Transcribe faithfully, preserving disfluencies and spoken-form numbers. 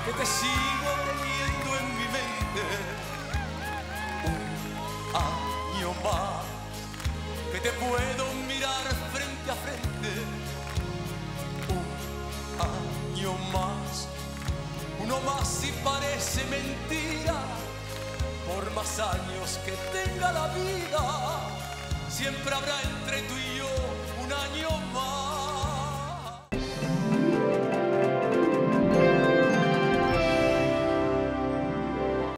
que te sigo teniendo en mi mente. Un año más que te puedo mirar frente a frente. Un año más, uno más si parece mentira. Por más años que tenga la vida, siempre habrá entre tú y yo un año